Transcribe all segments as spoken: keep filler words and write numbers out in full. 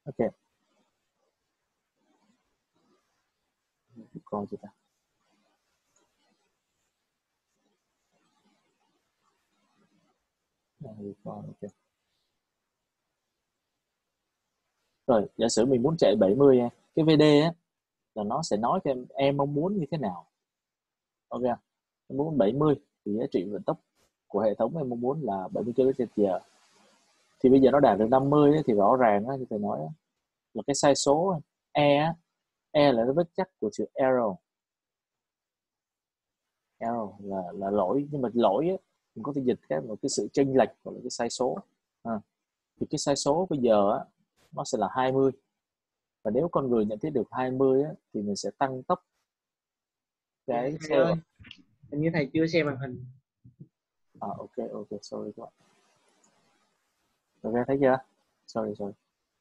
Ok, coi chị ta. Đây, coi, ok. Rồi, giả sử mình muốn chạy bảy mươi, cái vê đê á là nó sẽ nói cho em em mong muốn như thế nào. Ok, em muốn bảy mươi thì giá trị vận tốc của hệ thống em mong muốn là bảy mươi ki lô mét trên giờ. Thì bây giờ nó đạt được năm mươi ấy, thì rõ ràng á, như thầy nói á, là cái sai số e á, e là nó viết chắc của chữ error. Error là là lỗi, nhưng mà lỗi á mình có thể dịch cái một cái sự chênh lệch hoặc là cái sai số. À, thì cái sai số bây giờ á nó sẽ là hai mươi, và nếu con người nhận thấy được hai mươi á, thì mình sẽ tăng tốc Dạ, cái thầy xe ơi, vào. hình như thầy chưa xem màn hình. À, ok ok, sorry các bạn. Ok, thấy chưa? Sorry sorry,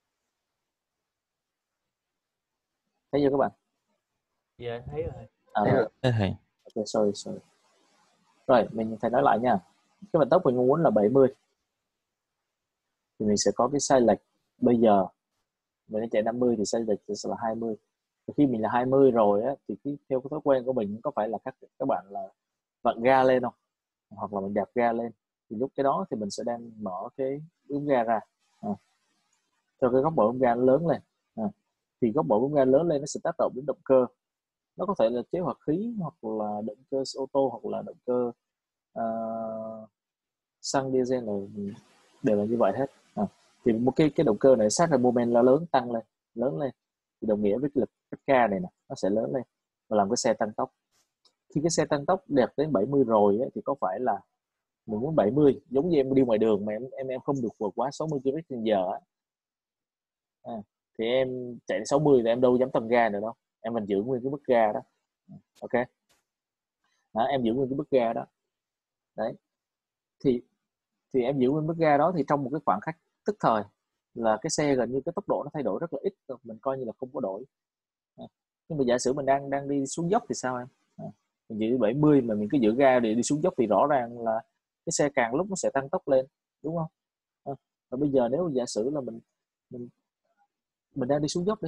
thấy chưa các bạn? Dạ thấy rồi. À Thầy rồi, ơi, Thế thầy. ok, sorry sorry. Rồi mình phải nói lại nha, cái vận tốc mình muốn là bảy mươi thì mình sẽ có cái sai lệch. Bây giờ mình chạy năm mươi thì sai lệch sẽ là hai mươi. Và khi mình là hai mươi rồi á thì cái, theo cái thói quen của mình có phải là các các bạn là vặn ga lên không, hoặc là mình đạp ga lên, thì lúc cái đó thì mình sẽ đang mở cái bướm ga ra, à, cho cái góc mở bướm ga nó lớn lên. À, thì góc mở bướm ga lớn lên nó sẽ tác động đến động cơ. Nó có thể là chế hoạt khí, hoặc là động cơ ô tô, hoặc là động cơ uh, xăng diesel, là đều là như vậy hết. À, thì một cái cái động cơ này sát ra moment nó lớn, tăng lên, lớn lên, thì đồng nghĩa với cái lực K này nè nó sẽ lớn lên và làm cái xe tăng tốc. Khi cái xe tăng tốc đẹp đến bảy mươi rồi ấy, thì có phải là mình muốn bảy mươi giống như em đi ngoài đường mà em em em không được vượt quá sáu mươi ki lô mét trên giờ á, à, thì em chạy đến sáu mươi thì em đâu dám tăng ga nữa đâu, em mình giữ nguyên cái mức ga đó. Ok, đó, em giữ nguyên cái mức ga đó. Đấy, thì thì em giữ nguyên mức ga đó thì trong một cái khoảng khắc tức thời là cái xe gần như cái tốc độ nó thay đổi rất là ít, mình coi như là không có đổi. À, nhưng mà giả sử mình đang đang đi xuống dốc thì sao em? À, mình giữ bảy mươi mà mình cứ giữ ga để đi xuống dốc thì rõ ràng là cái xe càng lúc nó sẽ tăng tốc lên, đúng không? À, và bây giờ nếu giả sử là mình mình mình đang đi xuống dốc đi,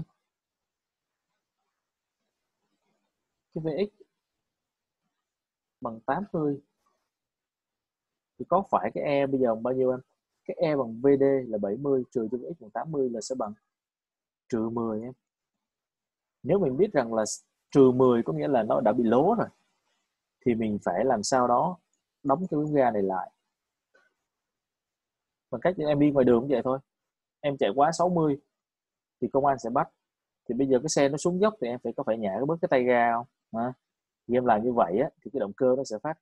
cái vê ích bằng tám mươi thì có phải cái E bây giờ bao nhiêu em? Cái E bằng vê đê là bảy mươi trừ cho vê ích bằng tám mươi là sẽ bằng trừ mười em. Nếu mình biết rằng là trừ mười có nghĩa là nó đã bị lố rồi, thì mình phải làm sao đó đóng cái bánh ga này lại bằng cách em đi ngoài đường cũng vậy thôi. Em chạy quá sáu mươi thì công an sẽ bắt, thì bây giờ cái xe nó xuống dốc thì em phải có phải nhả cái bớt cái tay ga không? À, thì em làm như vậy á thì cái động cơ nó sẽ phát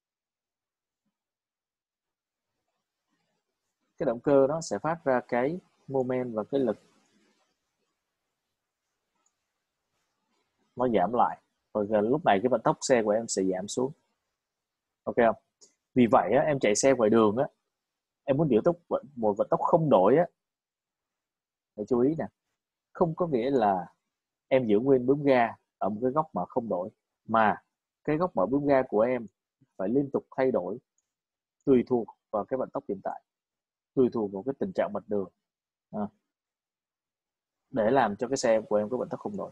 cái động cơ nó sẽ phát ra cái moment và cái lực nó giảm lại, rồi lúc này cái vận tốc xe của em sẽ giảm xuống. Ok không? Vì vậy á, em chạy xe ngoài đường á, em muốn điều tốc một vận tốc không đổi á, phải chú ý nè, không có nghĩa là em giữ nguyên bướm ga ở một cái góc mà không đổi, mà cái góc mở bướm ga của em phải liên tục thay đổi tùy thuộc vào cái vận tốc hiện tại, tùy thuộc vào cái tình trạng mặt đường, à, để làm cho cái xe của em có vận tốc không đổi.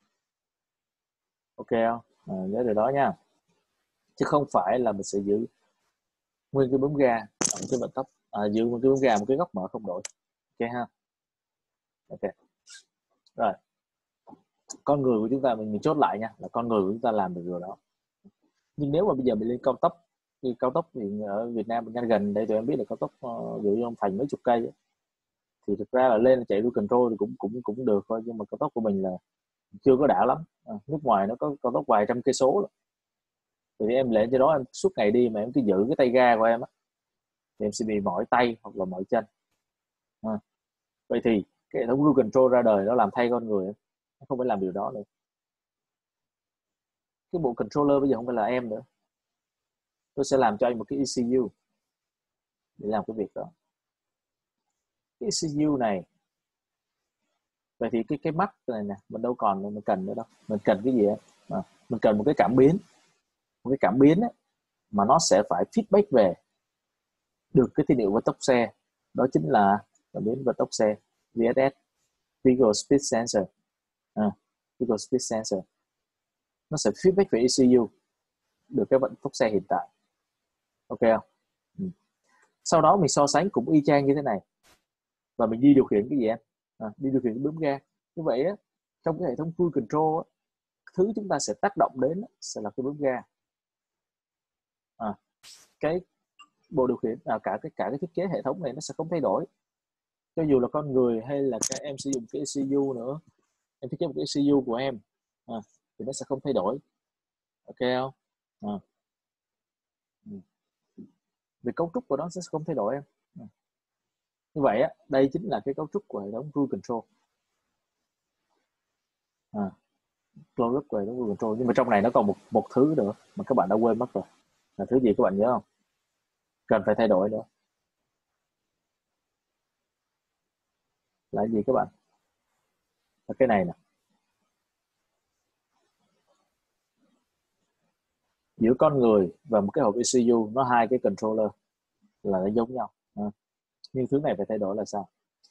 Ok không? À, nhớ điều đó nha, chứ không phải là mình sẽ giữ nguyên cái bướm ga ở một cái vận tốc, à, giữ nguyên cái bướm ga một cái góc mở không đổi. Ok ha? Ok rồi, con người của chúng ta mình, mình chốt lại nha, là con người của chúng ta làm được điều đó. Nhưng nếu mà bây giờ mình lên cao tốc, thì cao tốc thì ở Việt Nam mình gần đây tụi em biết là cao tốc uh, dụ như ông Thành mấy chục cây ấy, thì thực ra là lên chạy đuôi control thì cũng cũng cũng được thôi, nhưng mà cao tốc của mình là chưa có đã lắm. À, nước ngoài nó có cao tốc vài trăm cây số, thì em lên trên đó em suốt ngày đi mà em cứ giữ cái tay ga của em á, thì em sẽ bị mỏi tay hoặc là mỏi chân. À, vậy thì cái hệ thống cruise control ra đời nó làm thay con người, nó không phải làm điều đó nữa. Cái bộ controller bây giờ không phải là em nữa, tôi sẽ làm cho anh một cái e xê u để làm cái việc đó. Cái e xê u này, vậy thì cái cái mắt này nè mình đâu còn mình cần nữa đâu, mình cần cái gì à, mình cần một cái cảm biến, một cái cảm biến ấy, mà nó sẽ phải feedback về được cái tín hiệu vận tốc xe, đó chính là cảm biến vận tốc xe vê ét ét. Vehicle Speed Sensor, à, Vehicle Speed Sensor nó sẽ feedback về e xê u được cái vận tốc xe hiện tại, ok không? Ừ. Sau đó mình so sánh cũng y chang như thế này và mình đi điều khiển cái gì em? À, đi điều khiển cái bấm ga. Như vậy á, trong cái hệ thống cruise control á, thứ chúng ta sẽ tác động đến sẽ là cái bấm ga. À, cái bộ điều khiển à, cả cái cả cái thiết kế hệ thống này nó sẽ không thay đổi, cho dù là con người hay là các em sử dụng cái e xê u nữa, em thiết kế một cái e xê u của em à, thì nó sẽ không thay đổi, ok không? À. Về cấu trúc của nó sẽ không thay đổi em. À. Như vậy á, đây chính là cái cấu trúc của hệ thống cruise control. À, cấu trúc của hệ thống cruise control. Nhưng mà trong này nó còn một một thứ nữa mà các bạn đã quên mất rồi. Là thứ gì các bạn nhớ không? Cần phải thay đổi nữa. Là gì các bạn? Là cái này nè. Giữa con người và một cái hộp e xê u nó hai cái controller là nó giống nhau. À. Nhưng thứ này phải thay đổi là sao?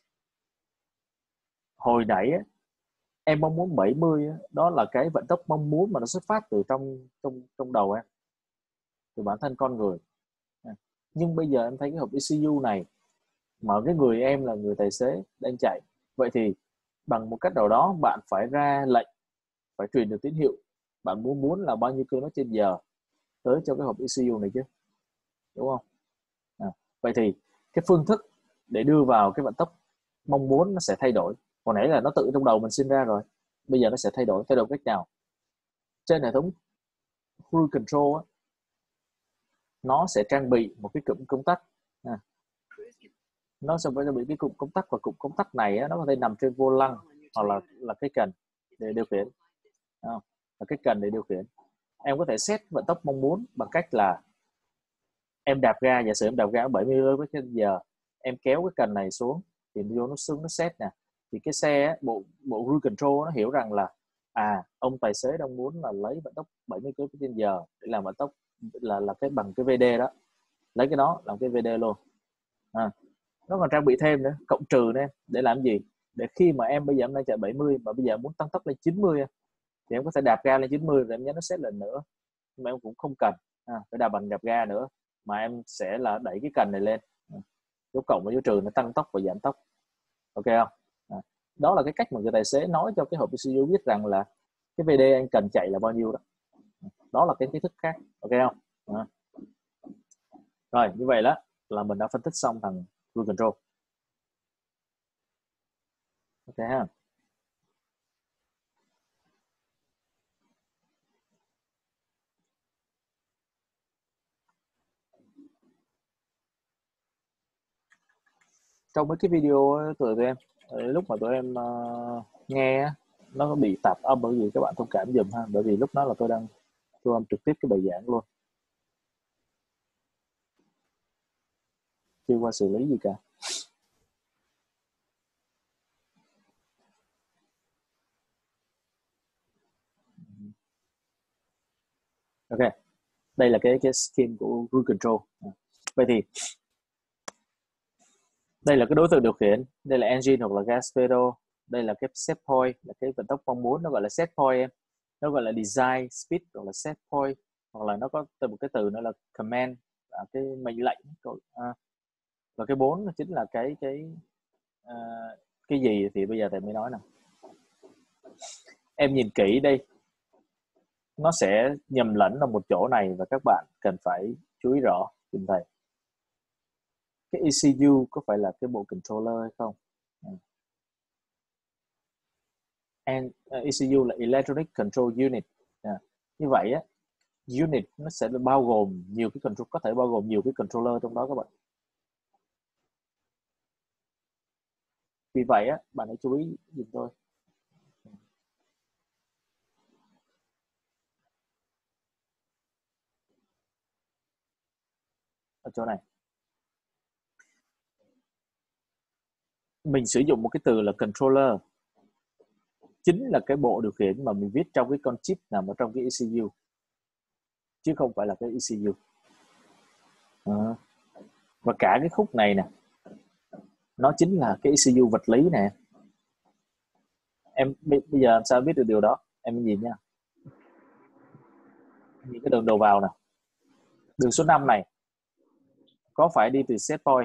Hồi nãy á, em mong muốn bảy mươi á, đó là cái vận tốc mong muốn mà nó xuất phát từ trong trong trong đầu em, từ bản thân con người. À. Nhưng bây giờ em thấy cái hộp e xê u này mà cái người em là người tài xế đang chạy, vậy thì bằng một cách nào đó bạn phải ra lệnh, phải truyền được tín hiệu bạn muốn muốn là bao nhiêu km trên giờ tới cho cái hộp e xê u này chứ, đúng không? À, vậy thì cái phương thức để đưa vào cái vận tốc mong muốn nó sẽ thay đổi. Hồi nãy là nó tự trong đầu mình sinh ra rồi, bây giờ nó sẽ thay đổi. Thay đổi cách nào? Trên hệ thống cruise control á, nó sẽ trang bị một cái cụm công tắc. À, nó sẽ phải trang bị cái cụm công tắc, và cụm công tắc này á, nó có thể nằm trên vô lăng hoặc là là cái cần để điều khiển, à, là cái cần để điều khiển. Em có thể set vận tốc mong muốn bằng cách là em đạp ga, giả sử em đạp ga bảy mươi ki lô mét trên giờ, em kéo cái cần này xuống thì vô nó xuống nó set nè, thì cái xe bộ bộ cruise control nó hiểu rằng là à ông tài xế đang muốn là lấy vận tốc bảy mươi ki lô mét trên giờ để làm vận tốc là là cái bằng cái vê đê đó, lấy cái đó làm cái vê đê luôn. À, nó còn trang bị thêm nữa, cộng trừ nữa, để làm gì? Để khi mà em bây giờ em đang chạy bảy mươi mà bây giờ muốn tăng tốc lên chín mươi thì em có thể đạp ga lên chín mươi rồi em nhớ nó set lần nữa, nhưng mà em cũng không cần à, phải đạp bằng đạp ga nữa, mà em sẽ là đẩy cái cần này lên, dấu cộng và dấu trừ nó tăng tốc và giảm tốc, ok không? À, đó là cái cách mà người tài xế nói cho cái hộp e xê u biết rằng là cái vê đê anh cần chạy là bao nhiêu đó. Đó là cái kiến thức khác, ok không? À. Rồi như vậy đó là mình đã phân tích xong thằng cruise control, ok ha. Trong mấy cái video của tụi em, lúc mà tụi em uh, nghe nó bị tạp âm bởi vì các bạn thông cảm giùm ha, bởi vì lúc đó là tôi đang thu âm trực tiếp cái bài giảng luôn, chưa qua xử lý gì cả. Ok, đây là cái cái skin của cruise control. Vậy thì đây là cái đối tượng điều khiển, đây là engine hoặc là gas pedal, đây là cái set point, là cái vận tốc mong muốn, nó gọi là set point em, nó gọi là design speed hoặc là set point, hoặc là nó có từ một cái từ nữa là command, là cái mệnh lệnh. À, và cái bốn chính là cái cái uh, cái gì thì bây giờ thầy mới nói nè. Em nhìn kỹ đây, nó sẽ nhầm lẫn ở một chỗ này và các bạn cần phải chú ý rõ giùm thầy. Cái e xê u có phải là cái bộ controller hay không? And uh, e xê u là Electronic Control Unit. À, như vậy á, unit nó sẽ bao gồm nhiều cái control, có thể bao gồm nhiều cái controller trong đó các bạn. Vì vậy á, bạn hãy chú ý giùm tôi. Ở chỗ này mình sử dụng một cái từ là controller, chính là cái bộ điều khiển mà mình viết trong cái con chip nằm ở trong cái e xê u, chứ không phải là cái e xê u. À, và cả cái khúc này nè, nó chính là cái e xê u vật lý nè. Em bây bây giờ làm sao biết được điều đó? Em nhìn nha, nhìn cái đường đầu vào nè, đường số năm này có phải đi từ set point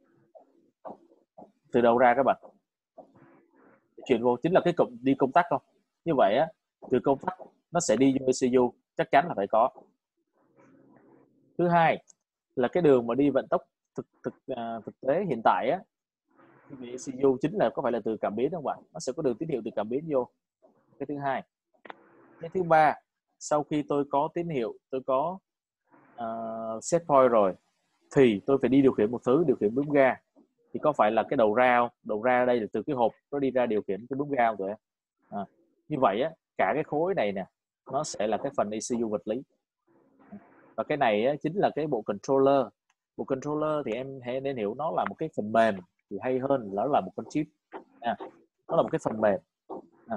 từ đâu ra các bạn? Chuyển vô chính là cái cụm đi công tắc không? Như vậy á, từ công tắc nó sẽ đi vô e xê u, chắc chắn là phải có. Thứ hai là cái đường mà đi vận tốc thực thực uh, thực tế hiện tại á, vì e xê u chính là có phải là từ cảm biến không bạn? Nó sẽ có đường tín hiệu từ cảm biến vô. Cái thứ hai. Cái thứ ba, sau khi tôi có tín hiệu, tôi có uh, set point rồi, thì tôi phải đi điều khiển một thứ, điều khiển bấm ga. Thì có phải là cái đầu ra không? Đầu ra đây là từ cái hộp nó đi ra điều khiển cái bấm ga rồi. À, như vậy á, cả cái khối này nè, nó sẽ là cái phần e xê u vật lý. Và cái này á, chính là cái bộ controller. Bộ controller thì em hãy nên hiểu nó là một cái phần mềm, thì hay hơn nó là một con chip. À, nó là một cái phần mềm. À.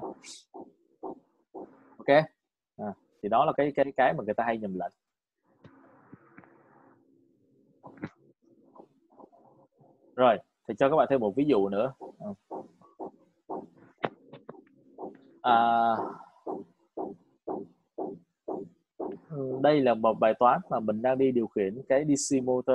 Ok. À, thì đó là cái cái cái mà người ta hay nhầm lẫn. Rồi, thì cho các bạn thêm một ví dụ nữa. À, đây là một bài toán mà mình đang đi điều khiển cái đê xê motor.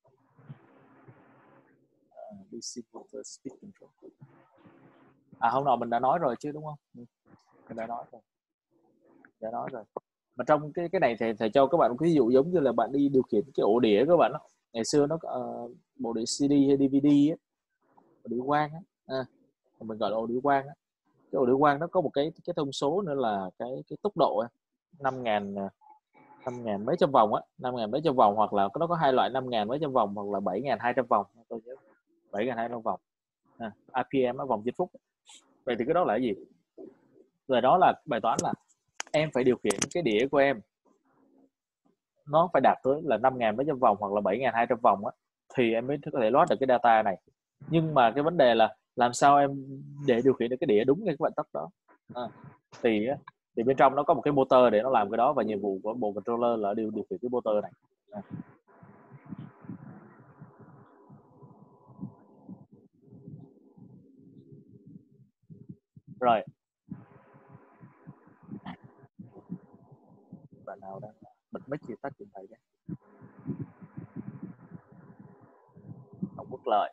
Uh, đê xê motor speed control. À, hôm nọ mình đã nói rồi chứ đúng không? Mình đã nói rồi. Đã nói rồi. Mà trong cái cái này thì thầy cho các bạn một cái ví dụ giống như là bạn đi điều khiển cái ổ đĩa các bạn đó. Ngày xưa nó uh, bộ đĩa xê đê hay đê vê đê á, ổ đĩa quang á, à, mình gọi là ổ đĩa quang á. Cái ổ đĩa quang nó có một cái cái thông số nữa là cái cái tốc độ á, năm nghìn năm nghìn mấy trăm vòng á, năm nghìn mấy trăm vòng, hoặc là nó có hai loại năm nghìn mấy trăm vòng hoặc là bảy nghìn hai trăm vòng, tôi nhớ bảy nghìn hai trăm vòng. À, rờ pê em ở vòng trên phút. Vậy thì cái đó là cái gì? Rồi đó là bài toán là em phải điều khiển cái đĩa của em nó phải đạt tới là năm nghìn mấy trăm vòng hoặc là bảy nghìn hai trăm vòng á, thì em mới có thể load được cái data này. Nhưng mà cái vấn đề là làm sao em để điều khiển được cái đĩa đúng cái vận tốc đó. À, thì thì bên trong nó có một cái motor để nó làm cái đó, và nhiệm vụ của bộ controller là điều điều khiển cái motor này. À. Rồi, bạn nào đang bật mic thì tắt giùm thầy nhé. Không Quốc Lợi.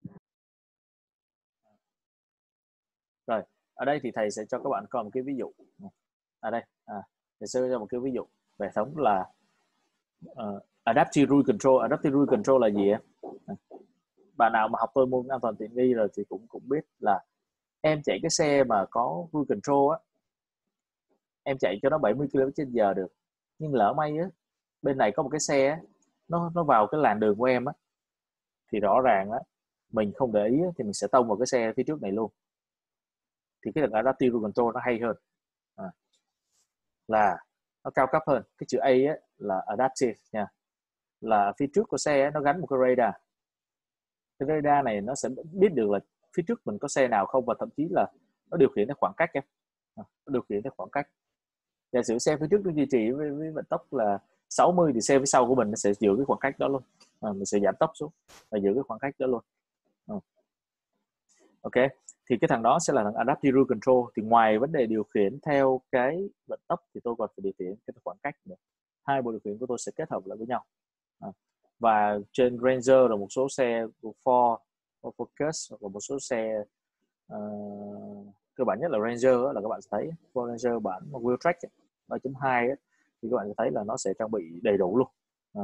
Rồi, ở đây thì thầy sẽ cho các bạn coi một cái ví dụ. À đây, à, thầy sẽ cho một cái ví dụ về hệ thống là uh, Adaptive Rule Control. Adaptive Rule Control là gì em? À, bạn nào mà học tôi môn an toàn tiện nghi rồi thì cũng cũng biết là em chạy cái xe mà có Rule Control á, em chạy cho nó bảy mươi ki lô mét trên giờ được, nhưng lỡ may á, bên này có một cái xe á, nó nó vào cái làn đường của em á, thì rõ ràng á, mình không để ý á, thì mình sẽ tông vào cái xe phía trước này luôn. Thì cái Adaptive Rule Control nó hay hơn, à, là nó cao cấp hơn. Cái chữ A á, là Adaptive nha, là phía trước của xe á, nó gắn một cái radar. Cái radar này nó sẽ biết được là phía trước mình có xe nào không, và thậm chí là nó điều khiển theo khoảng cách em, à, nó điều khiển theo khoảng cách. Giả sử xe phía trước nó duy trì với, với vận tốc là sáu mươi thì xe phía sau của mình nó sẽ giữ cái khoảng cách đó luôn, à, mình sẽ giảm tốc xuống và giữ cái khoảng cách đó luôn. À. Ok, thì cái thằng đó sẽ là thằng Adaptive Rule Control. Thì ngoài vấn đề điều khiển theo cái vận tốc thì tôi còn phải điều khiển cái khoảng cách nữa. Hai bộ điều khiển của tôi sẽ kết hợp lại với nhau. À. Và trên Ranger là một số xe của Ford, Focus, hoặc là một số xe uh, cơ bản nhất là Ranger là các bạn sẽ thấy Ford Ranger bản Wheeltrack ba chấm hai thì các bạn sẽ thấy là nó sẽ trang bị đầy đủ luôn. À.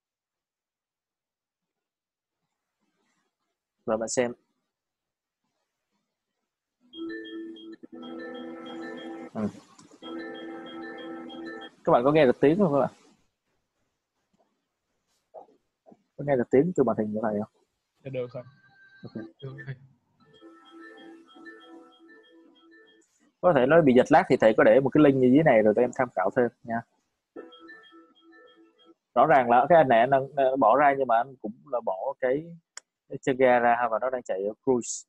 Rồi bạn xem. Ừ. Các bạn có nghe được tiếng không các bạn? Có nghe được tiếng từ màn hình như này không? Dạ được rồi. Okay. Được rồi. Có thể nói bị giật lag thì thầy có để một cái link như dưới này rồi tụi em tham khảo thêm nha. Rõ ràng là cái anh này anh đang bỏ ra, nhưng mà anh cũng là bỏ cái, cái chân ga ra và nó đang chạy ở cruise.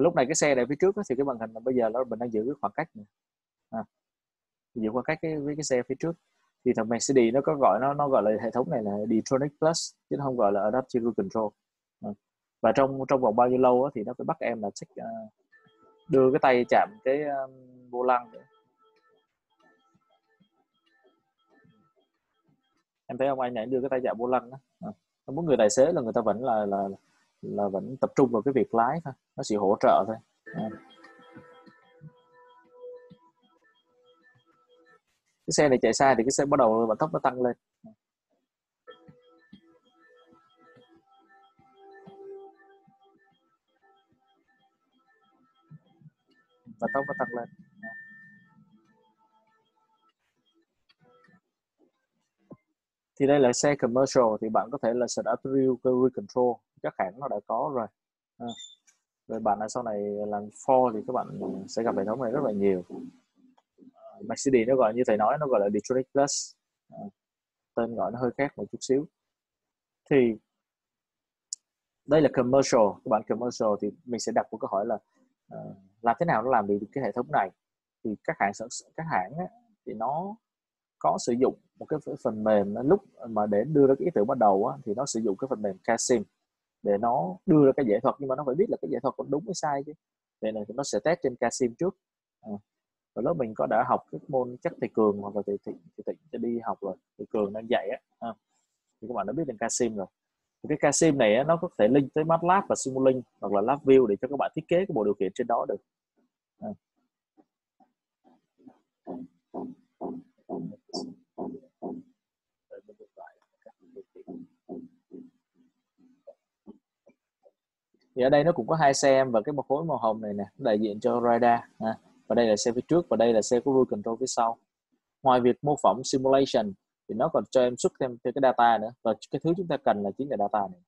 Và lúc này cái xe này phía trước đó, thì cái màn hình là bây giờ nó mình đang giữ cái khoảng cách này. À, giữ khoảng cách cái, với cái xe phía trước. Thì thằng Mercedes nó có gọi nó nó gọi là hệ thống này là D-Tronic Plus chứ nó không gọi là Adaptive Cruise Control. À. Và trong trong vòng bao nhiêu lâu đó, thì nó phải bắt em là check, uh, đưa cái tay chạm cái um, vô lăng. Em thấy không, anh này đưa cái tay chạm vô lăng đó. À. Muốn người tài xế là người ta vẫn là là là vẫn tập trung vào cái việc lái thôi, nó chỉ hỗ trợ thôi. À. Cái xe này chạy xa thì cái xe bắt đầu vận tốc nó tăng lên, vận tốc nó tăng lên. Thì đây là xe commercial thì bạn có thể là set up cruise control, các hãng nó đã có rồi. À. Rồi bạn ở sau này làm Ford thì các bạn sẽ gặp hệ thống này rất là nhiều. Mercedes nó gọi như thầy nói, nó gọi là D-Tronic Plus. À. Tên gọi nó hơi khác một chút xíu. Thì đây là commercial, các bạn commercial thì mình sẽ đặt một câu hỏi là uh, làm thế nào nó làm được cái hệ thống này. Thì các hãng các hãng á, thì nó có sử dụng một cái phần mềm, lúc mà để đưa ra cái ý tưởng ban đầu á, thì nó sử dụng cái phần mềm Casim để nó đưa ra cái giải thuật, nhưng mà nó phải biết là cái giải thuật còn đúng hay sai chứ. Vậy này thì nó sẽ test trên Casim trước. À. Và lúc mình có đã học cái môn chắc thầy Cường hoặc là thầy Thịnh thầy Thịnhจะđi học rồi, thầy Cường đang dạy á, à. Thì các bạn đã biết đến Casim rồi. Thì cái Casim này á, nó có thể link tới MATLAB và Simulink hoặc là LabVIEW để cho các bạn thiết kế cái bộ điều khiển trên đó được. À. Thì ở đây nó cũng có hai xe và cái một khối màu hồng này nè, đại diện cho radar. À. Và đây là xe phía trước và đây là xe của cruise control phía sau. Ngoài việc mô phỏng simulation thì nó còn cho em xuất thêm cái data nữa, và cái thứ chúng ta cần là chính là data này.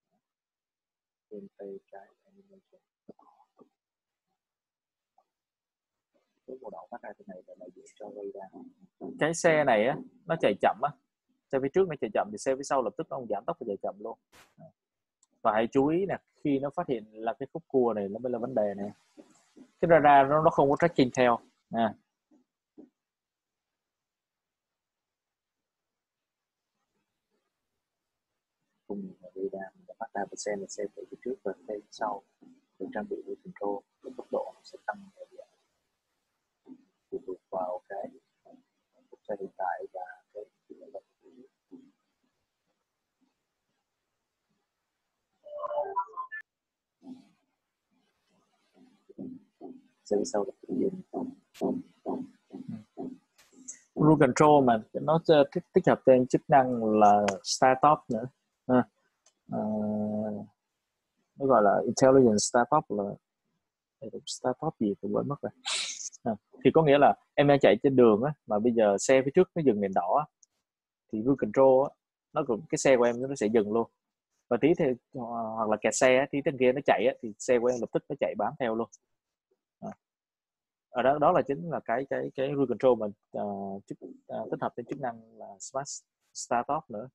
Cái xe này á, nó chạy chậm á, xe phía trước nó chạy chậm thì xe phía sau lập tức nó giảm tốc và chạy chậm luôn. Và hãy chú ý nè, khi nó phát hiện là cái khúc cua này nó mới là vấn đề này. Cái radar nó nó không có tracking theo. À. Cùng radar mình phát ra một xe là xe phía trước và xe phía sau được trang bị với control, cái tốc độ sẽ tăng phụ thuộc vào cái khúc xe hiện tại và cái xe phía sau là cái gì. Cruise control mà nó tích hợp thêm chức năng là start stop nữa. À, à, nó gọi là intelligent start stop, là start stop gì tôi quên mất rồi. À, thì có nghĩa là em đang chạy trên đường á, mà bây giờ xe phía trước nó dừng đèn đỏ á, thì cruise control á, nó cũng cái xe của em nó sẽ dừng luôn, và tí thì hoặc là kẹt xe á, tí trên kia nó chạy á, thì xe của em lập tức nó chạy bám theo luôn. À. Ở đó đó là chính là cái cái cái cruise control mình uh, chức, uh, tích hợp thêm chức năng là smart start stop nữa.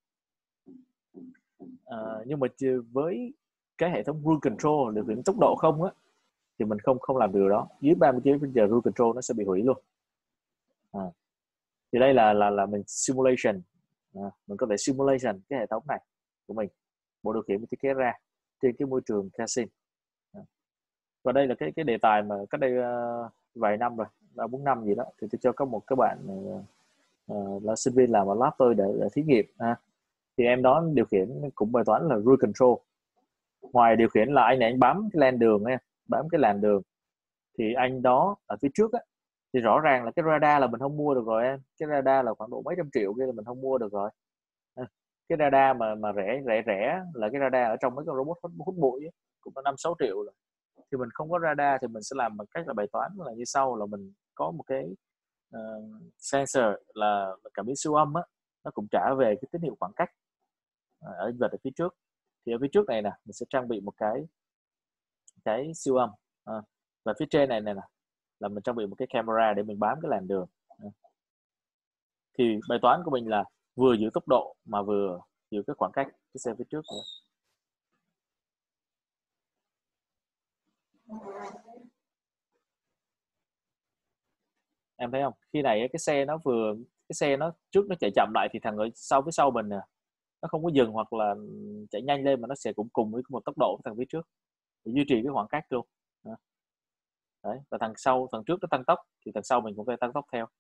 Uh, nhưng mà với cái hệ thống cruise control điều khiển tốc độ không á, thì mình không không làm điều đó. Dưới ba mươi ki lô mét trên giờ cruise control nó sẽ bị hủy luôn. À. Thì đây là là là mình simulation, à, mình có thể simulation cái hệ thống này của mình, bộ điều khiển mình thiết kế ra trên cái môi trường Casim. À. Và đây là cái cái đề tài mà cách đây uh, vài năm rồi, ba bốn năm gì đó, thì tôi cho có một cái bạn uh, uh, là sinh viên làm ở lab tôi để, để thí nghiệm. À. Thì em đó điều khiển cũng bài toán là cruise control. Ngoài điều khiển là anh này anh bám cái làn đường ấy, bám cái làn đường, thì anh đó ở phía trước á, thì rõ ràng là cái radar là mình không mua được rồi em. Cái radar là khoảng độ mấy trăm triệu kia là mình không mua được rồi. À, cái radar mà mà rẻ rẻ rẻ là cái radar ở trong mấy con robot hút, hút bụi ấy, cũng có năm sáu triệu rồi. Thì mình không có radar thì mình sẽ làm bằng cách là bài toán là như sau, là mình có một cái uh, sensor là cảm biến siêu âm á, nó cũng trả về cái tín hiệu khoảng cách ở vật ở phía trước. Thì ở phía trước này nè, mình sẽ trang bị một cái cái siêu âm, à, và phía trên này này nè là mình trang bị một cái camera để mình bám cái làn đường. À. Thì bài toán của mình là vừa giữ tốc độ mà vừa giữ cái khoảng cách cái xe phía trước nữa. Em thấy không? Khi này cái xe nó vừa cái xe nó trước nó chạy chậm lại thì thằng ở sau phía sau mình nè nó không có dừng hoặc là chạy nhanh lên mà nó sẽ cũng cùng với một tốc độ với thằng phía trước để duy trì cái khoảng cách luôn. Đấy, và thằng sau thằng trước nó tăng tốc thì thằng sau mình cũng phải tăng tốc theo.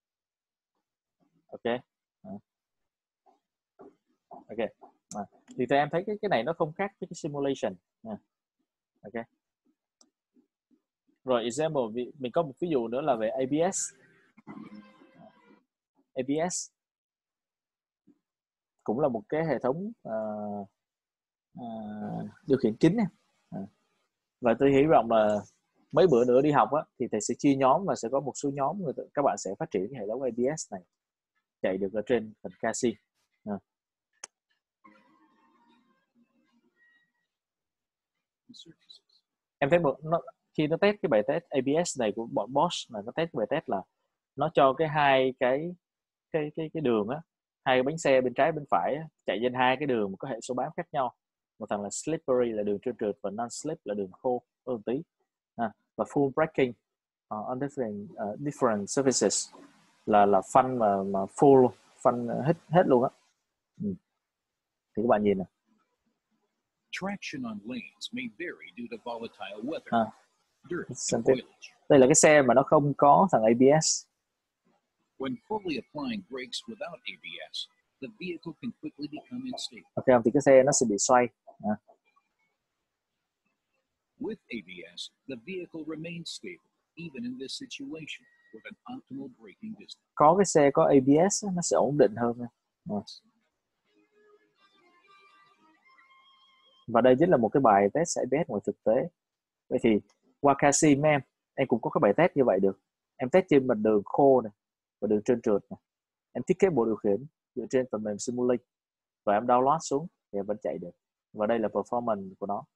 Ok. Ok. À, thì theo em thấy cái cái này nó không khác với cái simulation. À. Ok. Rồi example mình có một ví dụ nữa là về a bê ét. a bê ét cũng là một cái hệ thống uh, uh, điều khiển chính. À. Và tôi hy vọng là mấy bữa nữa đi học á, thì thầy sẽ chia nhóm và sẽ có một số nhóm người các bạn sẽ phát triển cái hệ thống a bê ét này chạy được ở trên phần ca xê. À. Em thấy một nó khi nó test cái bài test a bê ét này của bọn Bosch là nó test bài test là nó cho cái hai cái cái cái cái đường á, hai cái bánh xe bên trái bên phải á, chạy trên hai cái đường có hệ số bám khác nhau. Một thằng là slippery là đường trơn trượt và non slip là đường khô hơn tí. À, và full braking uh, on different uh, different surfaces là là phanh mà mà full phanh hết hết luôn á. Ừ. Thì các bạn nhìn nè. Traction on lanes may vary due to volatile weather, À. dirt, and foliage. Đây là cái xe mà nó không có thằng a bê ét. When fully applying brakes without a bê ét, the vehicle can quickly become unstable. Ok, thì cái xe nó sẽ bị xoay. À. With a bê ét, the vehicle remains stable even in this situation with an optimal braking distance. Có cái xe có a bê ét nó sẽ ổn định hơn. À. Và đây chính là một cái bài test a bê ét ngoài thực tế. Vậy thì qua ca xê mấy em, em cũng có cái bài test như vậy được. Em test trên mặt đường khô này và đường trơn trượt này. Em thiết kế bộ điều khiển dựa trên phần mềm Simulink và em download xuống thì em vẫn chạy được. Và đây là performance của nó.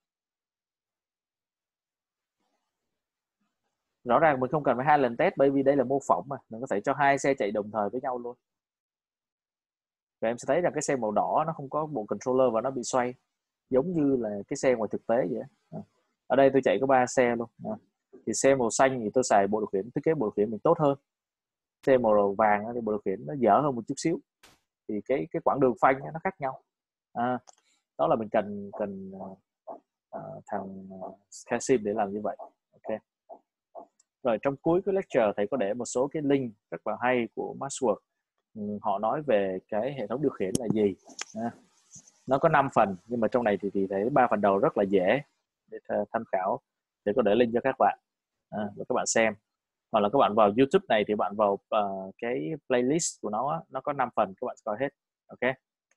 Rõ ràng mình không cần phải hai lần test bởi vì đây là mô phỏng mà mình có thể cho hai xe chạy đồng thời với nhau luôn. Và em sẽ thấy rằng cái xe màu đỏ nó không có bộ controller và nó bị xoay giống như là cái xe ngoài thực tế vậy. Ở đây tôi chạy có ba xe luôn. Thì xe màu xanh thì tôi xài bộ điều khiển thiết kế bộ điều khiển mình tốt hơn. Xe màu vàng thì bộ điều khiển nó dở hơn một chút xíu. Thì cái cái quãng đường phanh nó khác nhau. À, đó là mình cần cần uh, thằng uh, Casim để làm như vậy. Ok. Rồi trong cuối cái lecture thầy có để một số cái link rất là hay của Maxwell. Ừ, họ nói về cái hệ thống điều khiển là gì. À, nó có năm phần nhưng mà trong này thì thì thấy ba phần đầu rất là dễ để tham khảo, để có để link cho các bạn à, để các bạn xem, hoặc là các bạn vào YouTube này thì bạn vào uh, cái playlist của nó nó có năm phần các bạn coi hết. Ok.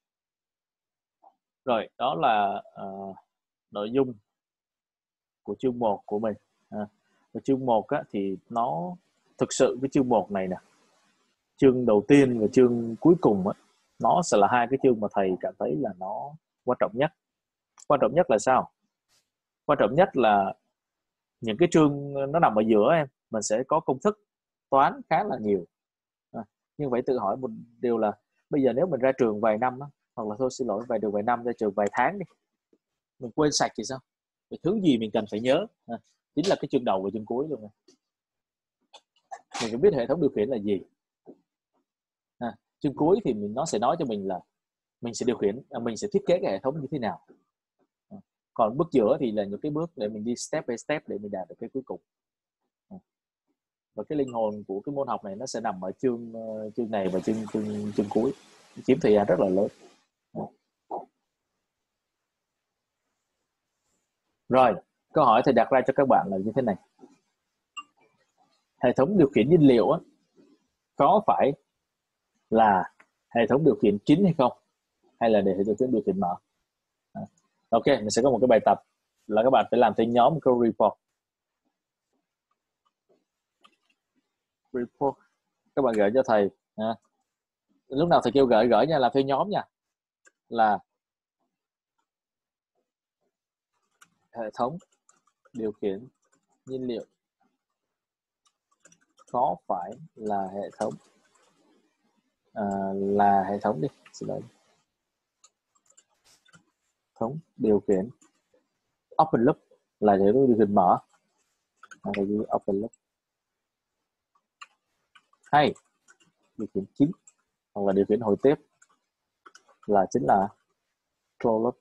Rồi đó là uh, nội dung của chương một của mình. À, và chương một á, thì nó thực sự cái chương một này nè, chương đầu tiên và chương cuối cùng á, nó sẽ là hai cái chương mà thầy cảm thấy là nó quan trọng nhất. Quan trọng nhất là sao? Quan trọng nhất là những cái chương nó nằm ở giữa em, mình sẽ có công thức toán khá là nhiều. À, nhưng phải tự hỏi một điều là bây giờ nếu mình ra trường vài năm á, hoặc là thôi xin lỗi vài đường vài năm ra trường vài tháng đi, mình quên sạch thì sao? Cái thứ gì mình cần phải nhớ à, chính là cái chương đầu và chương cuối luôn. Mình phải biết hệ thống điều khiển là gì. À, chương cuối thì mình nó sẽ nói cho mình là mình sẽ điều khiển, mình sẽ thiết kế cái hệ thống như thế nào. À, còn bước giữa thì là những cái bước để mình đi step by step để mình đạt được cái cuối cùng. À, và cái linh hồn của cái môn học này nó sẽ nằm ở chương uh, chương này và chương chương chương cuối, chiếm thời gian rất là lớn. À. Rồi câu hỏi thầy đặt ra cho các bạn là như thế này: hệ thống điều khiển nhiên liệu á, có phải là hệ thống điều khiển chính hay không, hay là để hệ thống điều khiển mở? À. Ok, mình sẽ có một cái bài tập là các bạn phải làm theo nhóm một câu report. Report các bạn gửi cho thầy. À, lúc nào thầy kêu gửi gửi nha, làm theo nhóm nha. Là hệ thống điều khiển nhiên liệu có phải là hệ thống à, là hệ thống đi xin lỗi hệ thống điều khiển open loop là hệ thống điều khiển mở. à, thầy ghi open loop. Hay điều khiển chính hoặc là điều khiển hồi tiếp là chính là close loop.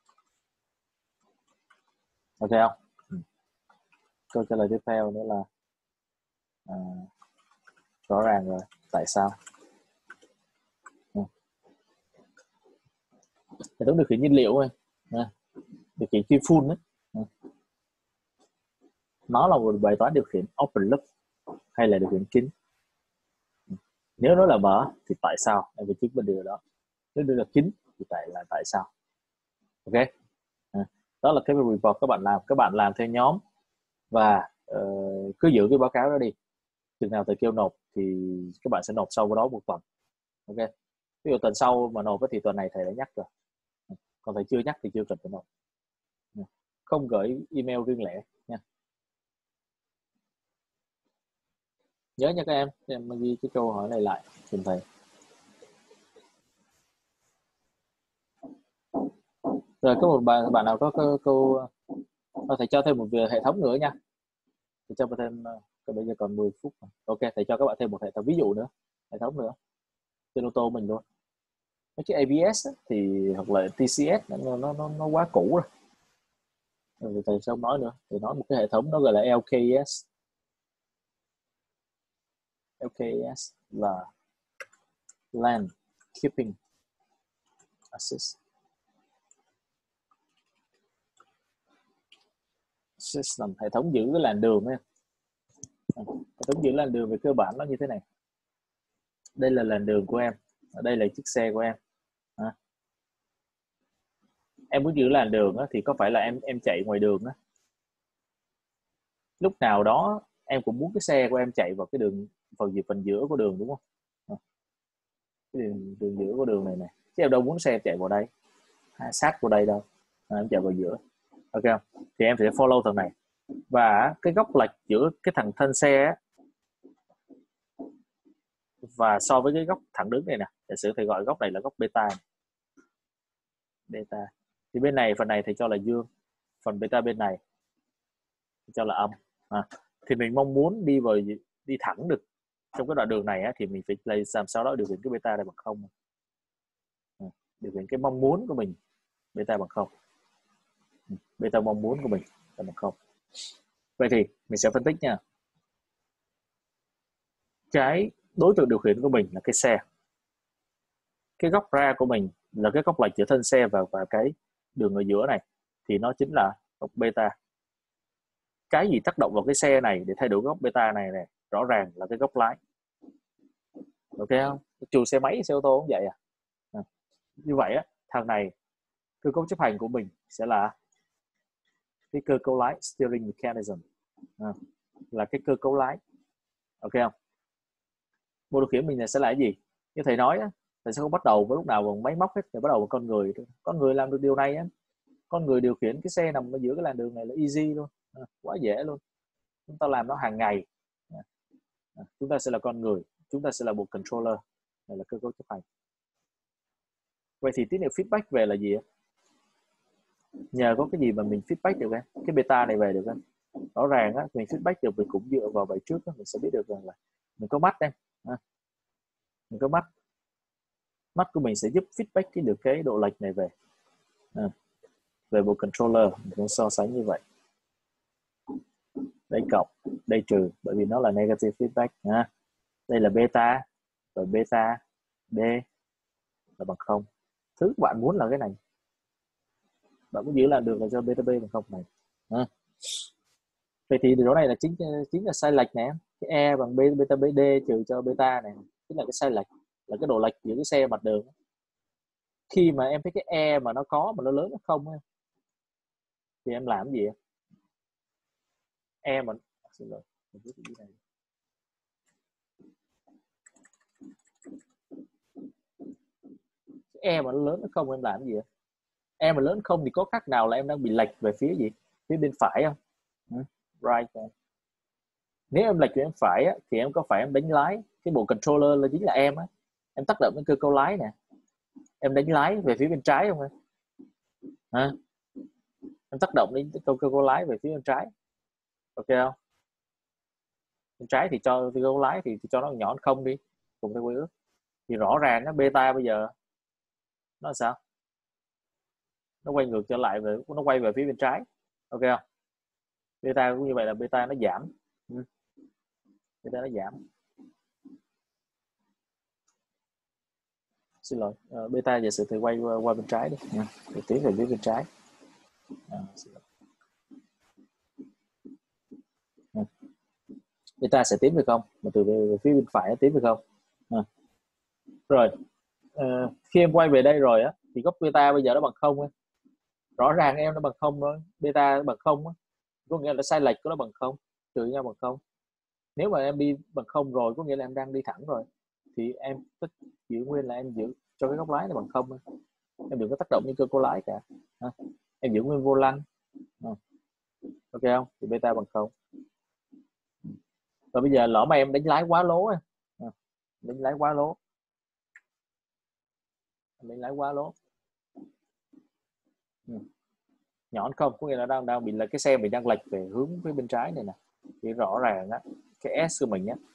Ok không? Ừ. Câu trả lời tiếp theo nữa là à, rõ ràng rồi, tại sao? Ừ. Hệ thống điều khiển nhiên liệu thôi, à, điều khiển chuyên full đấy. Ừ. Nó là một bài toán điều khiển open loop hay là điều khiển kín. Ừ. Nếu nó là mở thì tại sao? Em phải chứng minh điều đó. Nếu nó là kín thì tại là tại sao? Ok. À, đó là cái report các bạn làm. Các bạn làm theo nhóm và uh, cứ giữ cái báo cáo đó đi. Chừng nào thầy kêu nộp thì các bạn sẽ nộp sau đó một tuần. Ok. Ví dụ tuần sau mà nộp thì tuần này thầy đã nhắc rồi. Còn thầy chưa nhắc thì chưa cần phải nộp. Không gửi email riêng lẻ nha. Nhớ nha các em, em ghi cái câu hỏi này lại tìm thầy. Rồi có một bạn bạn nào có câu, câu thầy cho thêm một hệ thống nữa nha. Thầy cho thêm, bây giờ còn mười phút. Ok, thầy cho các bạn thêm một hệ thống ví dụ nữa, hệ thống nữa trên ô tô mình luôn. Mấy cái a bê ét thì hoặc là tê xê ét nó nó nó quá cũ rồi. Rồi thầy sao nói nữa, thầy nói một cái hệ thống nó gọi là lờ ca ét. lờ ca ét là Lane Keeping Assist System, hệ thống giữ cái làn đường ấy. Hệ thống giữ làn đường về cơ bản nó như thế này. Đây là làn đường của em, ở đây là chiếc xe của em. À. Em muốn giữ làn đường á, thì có phải là em em chạy ngoài đường á, lúc nào đó em cũng muốn cái xe của em chạy vào cái đường phần gì phần giữa của đường đúng không? À. Cái đường, đường giữa của đường này này, chứ em đâu muốn xe chạy vào đây, sát vào đây đâu, à, em chạy vào giữa. Ok không? Thì em sẽ follow thằng này, và cái góc lệch giữa cái thằng thân xe á, và so với cái góc thẳng đứng này nè, giả sử thầy gọi góc này là góc beta này. Beta thì bên này, phần này thầy cho là dương, phần beta bên này thầy cho là âm. À, thì mình mong muốn đi vào đi thẳng được trong cái đoạn đường này á, thì mình phải làm sao đó điều khiển cái beta này bằng không. À, điều khiển cái mong muốn của mình beta bằng không. Beta mong muốn của mình là bằng không. Vậy thì mình sẽ phân tích nha. Cái đối tượng điều khiển của mình là cái xe, cái góc ra của mình là cái góc lệch giữa thân xe và, và cái đường ở giữa này, thì nó chính là góc beta. Cái gì tác động vào cái xe này để thay đổi góc beta này này, rõ ràng là cái góc lái. Ok không? Trừ xe máy, xe ô tô cũng vậy à. À như vậy á, thằng này cơ cấu chấp hành của mình sẽ là cái cơ cấu lái, steering mechanism, à, là cái cơ cấu lái. Ok không? Bộ điều khiển mình này sẽ là cái gì? Như thầy nói á, thầy sẽ không bắt đầu với lúc nào bằng máy móc hết, thầy bắt đầu bằng con người. Con người làm được điều này á, con người điều khiển cái xe nằm ở giữa cái làn đường này là easy luôn, à, quá dễ luôn. Chúng ta làm nó hàng ngày. À, à, chúng ta sẽ là con người, chúng ta sẽ là bộ controller, này là cơ cấu chấp hành. Vậy thì tín hiệu feedback về là gì? Nhờ có cái gì mà mình feedback được em? Cái beta này về được em? Rõ ràng á, mình feedback được, mình cũng dựa vào bài trước á, mình sẽ biết được rằng là mình có mắt em, à, mình có mắt, mắt của mình sẽ giúp feedback cái được cái độ lệch này về, à, về bộ controller. Mình cũng so sánh như vậy. Đây cộng, đây trừ, bởi vì nó là negative feedback. À, đây là beta, rồi beta D là bằng không. Thứ bạn muốn là cái này, bạn muốn giữ là được là cho beta B bằng không này. À. Vậy thì chỗ này là chính chính là sai lệch nè, cái E bằng beta B D trừ cho beta này chính là cái sai lệch, là cái độ lệch giữa cái xe mặt đường. Khi mà em thấy cái E mà nó có mà nó lớn nó không ấy, thì em làm cái gì? E mà xin lỗi, mình viết cái này. E mà nó lớn nó không em làm cái gì? E mà lớn không thì có khác nào là em đang bị lệch về phía gì? Phía bên phải không? Right. Nếu em lệch về bên phải á, thì em có phải em đánh lái, cái bộ controller là chính là em á, em tác động đến cơ cấu lái nè, em đánh lái về phía bên trái không em? À, em tác động đến cơ, cơ cấu lái về phía bên trái. Ok không? bên trái thì cho cái góc lái thì, thì cho nó nhỏ hơn không đi, cùng theo quy ước. Thì rõ ràng nó beta bây giờ nó là sao, nó quay ngược trở lại về, nó quay về phía bên trái, ok không? Beta cũng như vậy là beta nó giảm, ừ. Beta nó giảm, xin lỗi, uh, beta giả sử thì quay qua, qua bên trái đi nha, thì tiến về phía bên trái, à, xin lỗi. À. Beta sẽ tiến về không, mà từ về, về phía bên phải nó tiến về không, à. Rồi uh, khi em quay về đây rồi á thì góc beta bây giờ nó bằng không ấy. Rõ ràng em nó bằng không thôi, beta nó bằng không á, có nghĩa là sai lệch của nó bằng không, trừ nhau bằng không. Nếu mà em đi bằng không rồi có nghĩa là em đang đi thẳng rồi, thì em tất giữ nguyên là em giữ cho cái góc lái nó bằng không ấy. Em đừng có tác động những cơ cố lái cả, ha. Em giữ nguyên vô lăng, à. Ok không? Thì beta bằng không. Và bây giờ lỡ mà em đánh lái quá lố ấy. À, đánh lái quá lố đánh lái quá lố ừ. Nhọn không có nghĩa là đang đang bị là cái xe mình đang lệch về hướng phía bên trái này nè, thì rõ ràng á cái S của mình á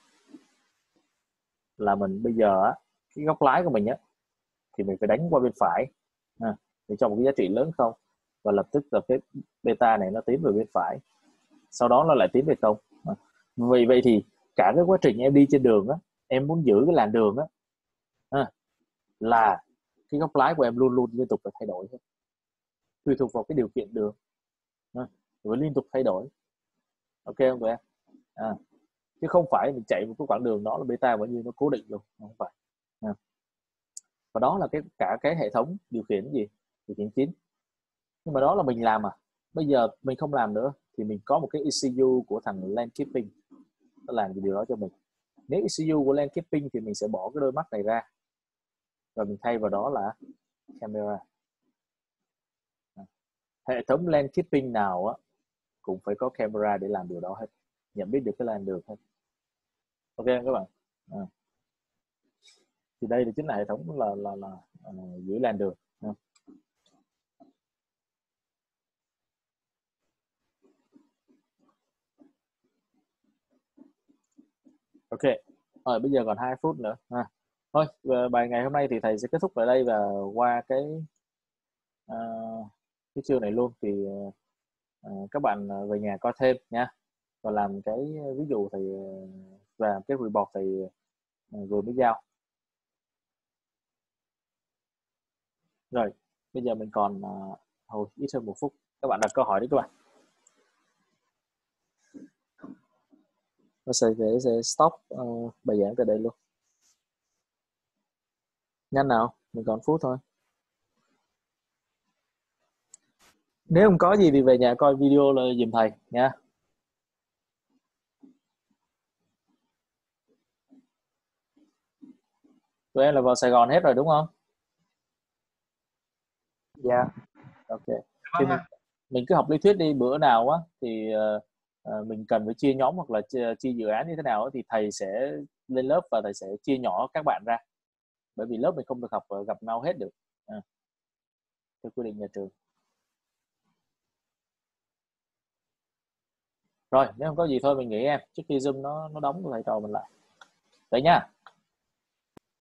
là mình bây giờ á cái góc lái của mình á thì mình phải đánh qua bên phải, à, để cho một cái giá trị lớn không, và lập tức là cái beta này nó tiến về bên phải, sau đó nó lại tiến về không, à. Vì vậy thì cả cái quá trình em đi trên đường á, em muốn giữ cái làn đường á, à, là cái góc lái của em luôn luôn liên tục phải thay đổi, tùy thuộc vào cái điều kiện đường, à, rồi liên tục thay đổi, ok không tụi em? À, chứ không phải mình chạy một cái quãng đường đó là beta bao nhiêu nó cố định luôn, không phải, à. Và đó là cái cả cái hệ thống điều khiển gì, điều khiển chính. Nhưng mà đó là mình làm, à bây giờ mình không làm nữa thì mình có một cái e xê u của thằng lane keeping nó làm cái điều đó cho mình. Nếu e xê u của lane keeping thì mình sẽ bỏ cái đôi mắt này ra và mình thay vào đó là camera. Hệ thống lane keeping nào á cũng phải có camera để làm điều đó hết, nhận biết được cái làn đường hết, ok các bạn? À. Thì đây là chính là hệ thống là là là uh, giữ làn đường. À. Ok, rồi bây giờ còn hai phút nữa. À. Thôi bài ngày hôm nay thì thầy sẽ kết thúc tại đây và qua cái uh, cái chương này luôn, thì uh, các bạn về nhà coi thêm nha, và làm cái ví dụ thầy và cái report thầy uh, vừa mới giao. Rồi bây giờ mình còn uh, hồi ít hơn một phút, các bạn đặt câu hỏi đi các bạn. Nó sẽ, sẽ stop uh, bài giảng tại đây luôn. Nhanh nào, mình còn phút thôi. Nếu không có gì thì về nhà coi video là giùm thầy nha. Tụi em là vào Sài Gòn hết rồi đúng không? Dạ. Yeah. Ok. Thì mình, mình cứ học lý thuyết đi, bữa nào á thì uh, uh, mình cần phải chia nhóm hoặc là chia, chia dự án như thế nào á, thì thầy sẽ lên lớp và thầy sẽ chia nhỏ các bạn ra. Bởi vì lớp mình không được học gặp nhau hết được. À. Theo quy định nhà trường. Rồi, nếu không có gì thôi mình nghỉ em, trước khi Zoom nó nó đóng thầy trò mình lại. Đấy nha.